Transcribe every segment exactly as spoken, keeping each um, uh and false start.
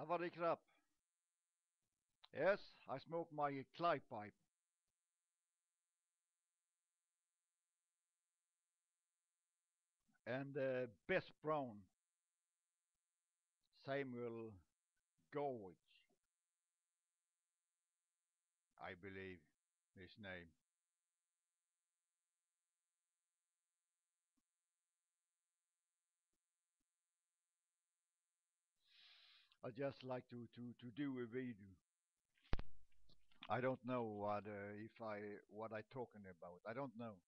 Savadi krap. Yes, I smoke my Cly Pipe. And uh, best brown, Samuel Gorwich, I believe his name. I just like to, to, to do a video. I don't know what uh, if I what I talking about. I don't know.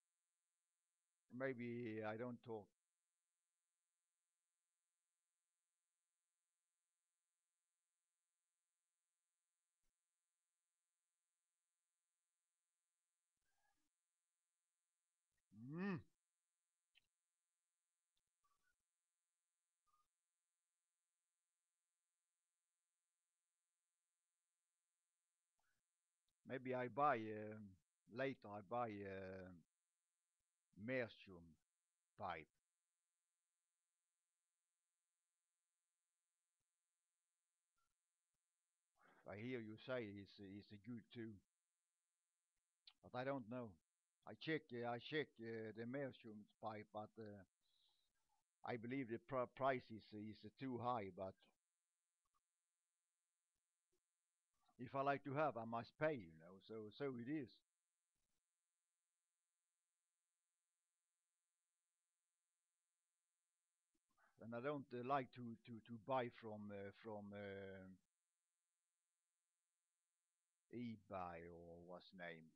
Maybe I don't talk. Mm. Maybe I buy um, later. I buy uh, Mercium pipe. I hear you say it's it's a good too, but I don't know. I check uh, I check uh, the Mercium pipe, but uh, I believe the pr- price is is too high. But if I like to have, I must pay. You know, so so it is. And I don't uh, like to to to buy from uh, from uh, eBay or what's name.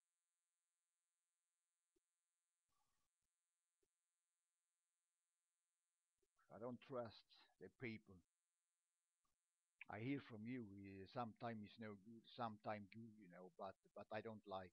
I don't trust the people. I hear from you. Uh, sometimes it's no good, sometimes good, you know. But but I don't like.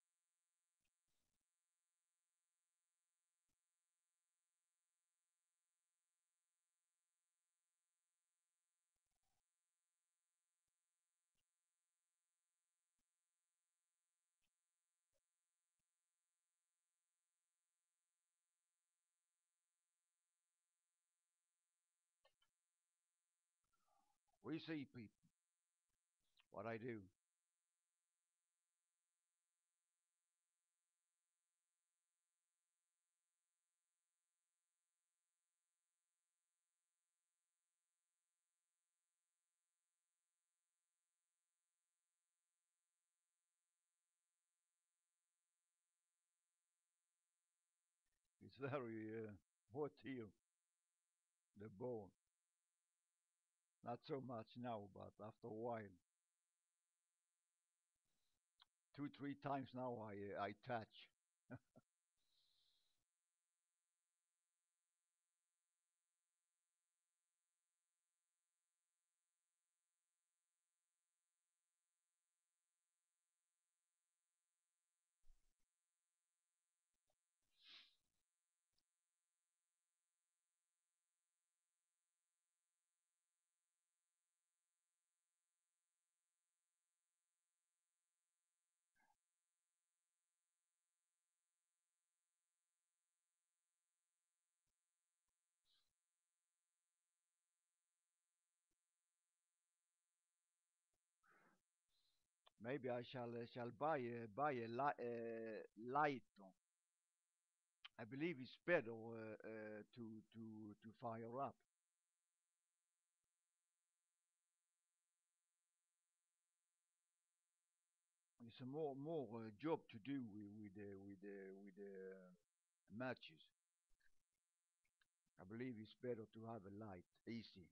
We see people. What I do. It's very uh, hot here. The bone. Not so much now, but after a while, two three times now I uh, I touch. Maybe I shall uh, shall buy uh, buy a li- uh, lighter. I believe it's better uh, uh, to to to fire up. It's a more more uh, job to do with with the with the with the uh, matches. I believe it's better to have a light, easy.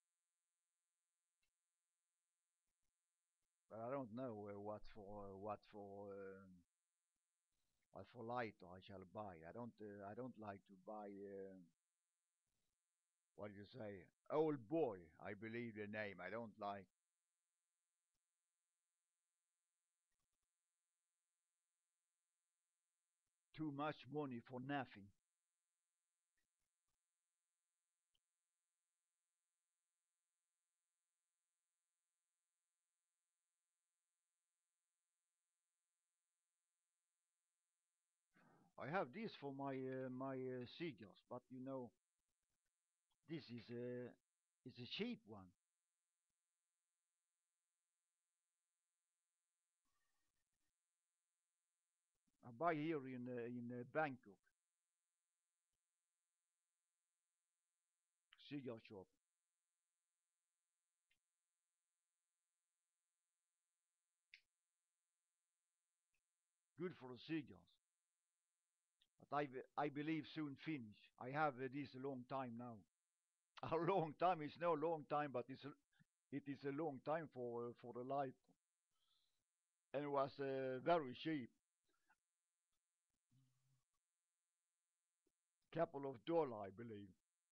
But I don't know uh, what for uh, what for uh, what for lighter I shall buy. I don't uh, I don't like to buy uh, what do you say, old boy. I believe the name. I don't like too much money for nothing. I have this for my uh, my uh, cigars, but you know this is a is a cheap one. buy here in uh, in uh, Bangkok cigar shop. Good for the cigars. But I, be- I believe soon finish. I have uh, this a long time now. A long time is no long time, but it's a, it is a long time for uh, for the light, and it was uh, very cheap, couple of dollar, I believe.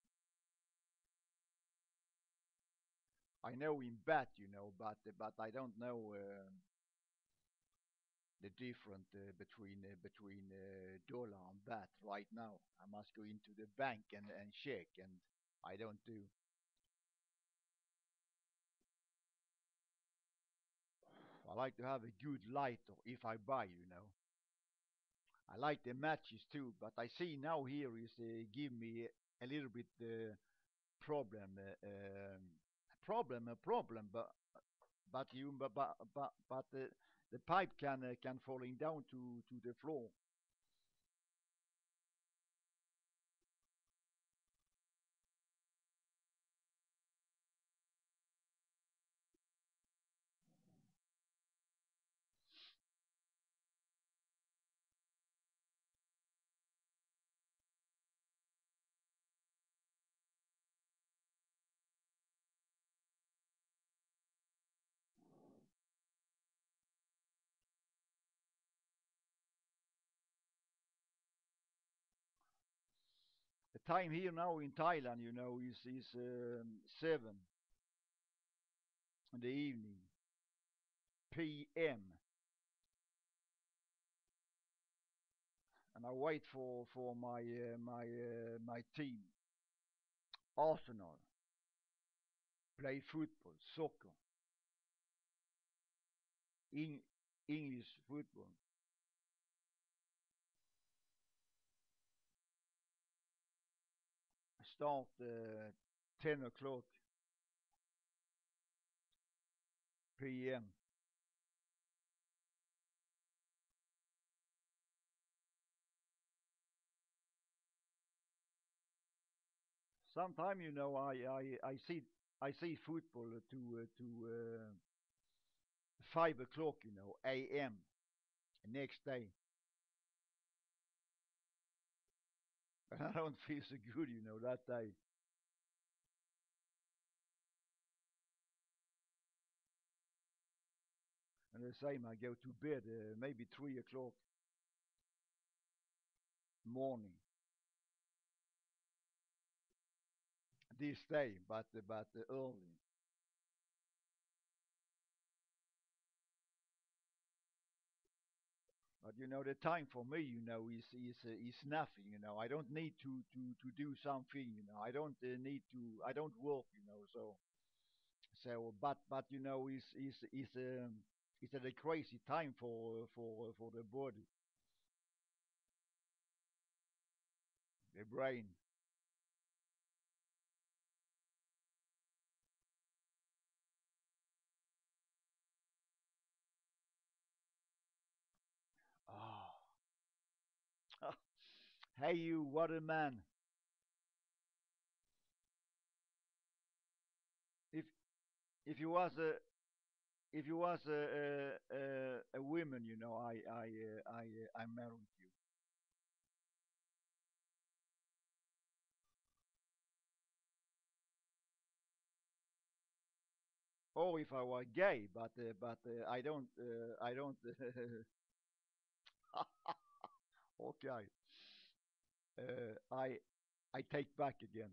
I know in bat, you know, but uh, but I don't know uh, the difference uh, between uh, between uh, dollar and bat right now. I must go into the bank and and check, and I don't do. I like to have a good lighter if I buy, you know. I like the matches too, but I see now here is uh, give me a little bit uh, problem, uh, um, problem, a problem, but but you but but but, but uh, the pipe can uh, can falling down to to the floor. The time here now in Thailand, you know, is is um, seven in the evening, P M, and I wait for for my uh, my uh, my team, Arsenal, play football, soccer, in English football. Start uh, ten o'clock P M. Sometime, you know, I I I see I see football to uh, to uh, five o'clock, you know, A M next day, and I don't feel so good, you know, that day. And the same, I go to bed uh, maybe three o'clock morning this day, but uh, but uh, early. But you know, the time for me, you know, is is uh, is nothing. You know, I don't need to to to do something. You know, I don't uh, need to. I don't work. You know, so so. But but you know, is is is um, it's a crazy time for for for the body, the brain. Oh, hey you, what a man! If if you was a if you was a a, a, a woman, you know, I I uh, I uh, I married you. Or if I were gay, but uh, but uh, I don't uh, I don't. Okay, uh, I I take back again.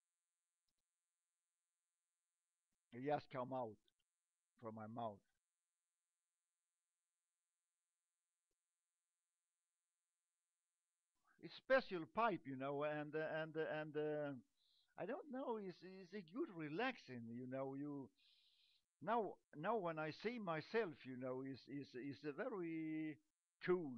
It just come out from my mouth. It's special pipe, you know, and uh, and uh, and uh, I don't know. It's it's a good relaxing, you know. You now now when I see myself, you know, is is is a very cool.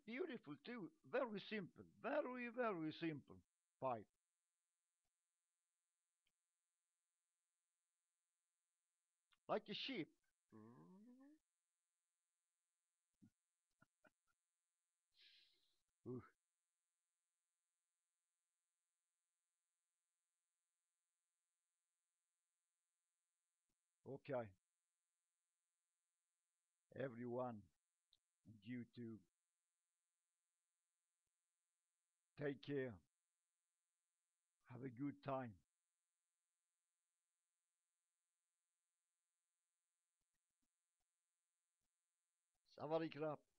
beautiful too. Very simple. Very, very simple pipe. Like a ship. Ooh, okay, everyone, and you too. Take care. Have a good time. Savadi krap.